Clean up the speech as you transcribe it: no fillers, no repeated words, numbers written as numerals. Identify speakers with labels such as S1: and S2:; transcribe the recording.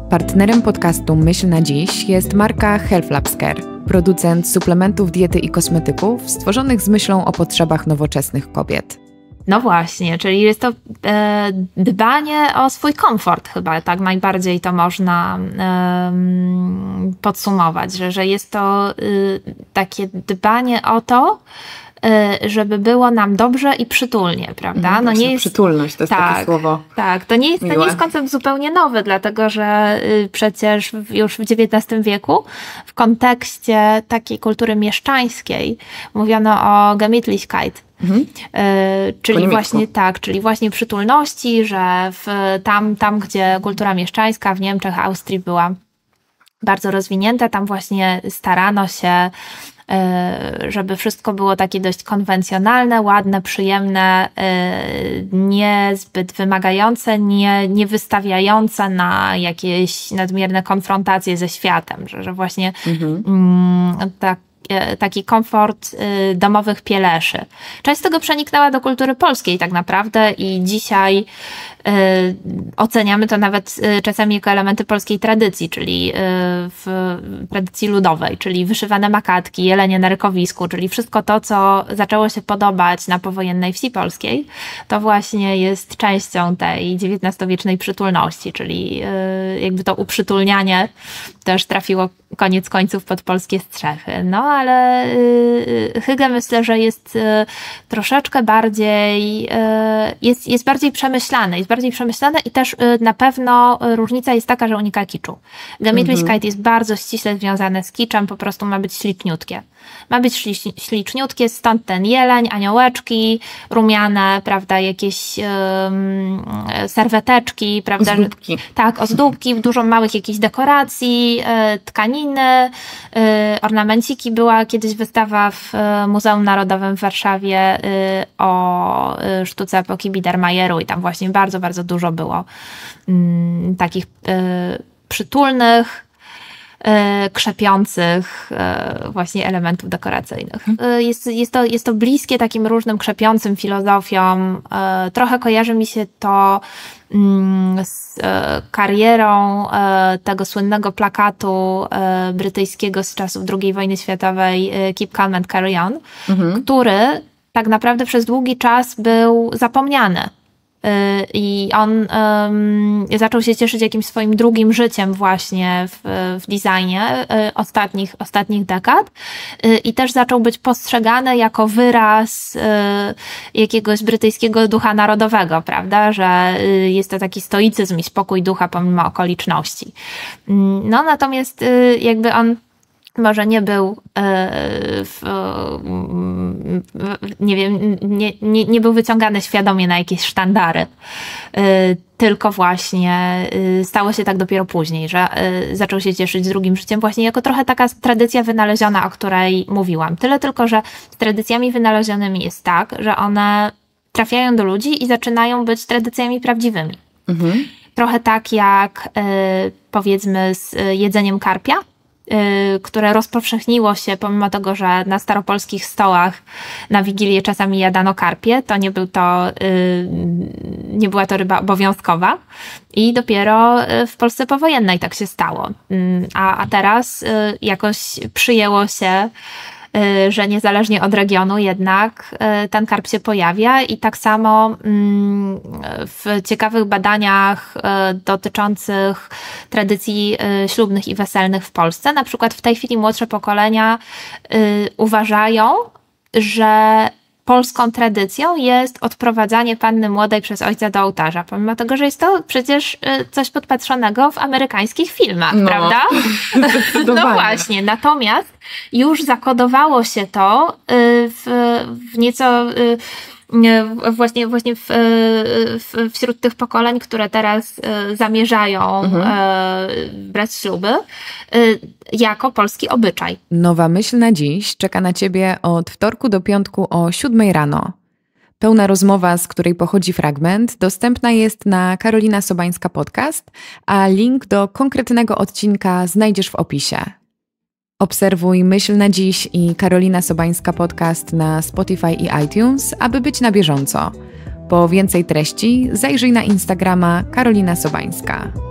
S1: Partnerem podcastu Myśl na dziś jest marka Health Labs Care, producent suplementów diety i kosmetyków stworzonych z myślą o potrzebach nowoczesnych kobiet.
S2: No właśnie, czyli jest to dbanie o swój komfort chyba, tak najbardziej to można podsumować, że jest to takie dbanie o to, żeby było nam dobrze i przytulnie, prawda?
S1: No nie jest... Przytulność to jest takie słowo.
S2: Tak, to nie jest koncept zupełnie nowy, dlatego że przecież już w XIX wieku w kontekście takiej kultury mieszczańskiej mówiono o Gemütlichkeit. Czyli właśnie przytulności, że tam, gdzie kultura mieszczańska w Niemczech, Austrii była bardzo rozwinięta, tam właśnie starano się, żeby wszystko było takie dość konwencjonalne, ładne, przyjemne, niezbyt wymagające, nie wystawiające na jakieś nadmierne konfrontacje ze światem, że właśnie taki komfort domowych pieleszy. Część z tego przeniknęła do kultury polskiej tak naprawdę i dzisiaj oceniamy to nawet czasami jako elementy polskiej tradycji, czyli w tradycji ludowej, czyli wyszywane makatki, jelenie na rykowisku, czyli wszystko to, co zaczęło się podobać na powojennej wsi polskiej, to właśnie jest częścią tej XIX-wiecznej przytulności, czyli jakby to uprzytulnianie też trafiło koniec końców pod polskie strzechy. No ale Hygge myślę, że jest troszeczkę bardziej, jest bardziej przemyślane. Jest bardziej przemyślane i też na pewno różnica jest taka, że unika kiczu. Gemütlichkeit jest bardzo ściśle związane z kiczem, po prostu ma być śliczniutkie. Ma być śliczniutkie, stąd ten jeleń, aniołeczki, rumiane, prawda, jakieś serweteczki, prawda?
S1: Ozdóbki.
S2: Tak, ozdóbki, dużo małych jakichś dekoracji, tkaniny, ornamenciki. Była kiedyś wystawa w Muzeum Narodowym w Warszawie o sztuce epoki Biedermajeru i tam właśnie bardzo, bardzo dużo było takich przytulnych, krzepiących właśnie elementów dekoracyjnych. Jest to bliskie takim różnym krzepiącym filozofiom. Trochę kojarzy mi się to z karierą tego słynnego plakatu brytyjskiego z czasów II wojny światowej Keep Calm and Carry On, który tak naprawdę przez długi czas był zapomniany. I on zaczął się cieszyć jakimś swoim drugim życiem właśnie w designie ostatnich dekad i też zaczął być postrzegany jako wyraz jakiegoś brytyjskiego ducha narodowego, prawda, że jest to taki stoicyzm i spokój ducha pomimo okoliczności. No natomiast jakby on może nie był, nie wiem, nie był wyciągany świadomie na jakieś sztandary, tylko właśnie stało się tak dopiero później, że zaczął się cieszyć drugim życiem właśnie jako trochę taka tradycja wynaleziona, o której mówiłam. Tyle tylko, że z tradycjami wynalezionymi jest tak, że one trafiają do ludzi i zaczynają być tradycjami prawdziwymi. Trochę tak jak powiedzmy z jedzeniem karpia, które rozpowszechniło się pomimo tego, że na staropolskich stołach na Wigilię czasami jadano karpie, to nie była to ryba obowiązkowa i dopiero w Polsce powojennej tak się stało. A teraz jakoś przyjęło się, że niezależnie od regionu jednak ten karp się pojawia i tak samo w ciekawych badaniach dotyczących tradycji ślubnych i weselnych w Polsce, na przykład w tej chwili młodsze pokolenia uważają, że polską tradycją jest odprowadzanie panny młodej przez ojca do ołtarza, pomimo tego, że jest to przecież coś podpatrzonego w amerykańskich filmach, prawda? No właśnie, natomiast już zakodowało się to w nieco właśnie wśród tych pokoleń, które teraz zamierzają brać śluby, jako polski obyczaj.
S1: Nowa myśl na dziś czeka na Ciebie od wtorku do piątku o 7 rano. Pełna rozmowa, z której pochodzi fragment, dostępna jest na Karolina Sobańska Podcast, a link do konkretnego odcinka znajdziesz w opisie. Obserwuj Myśl na dziś i Karolina Sobańska Podcast na Spotify i iTunes, aby być na bieżąco. Po więcej treści zajrzyj na Instagrama Karolina Sobańska.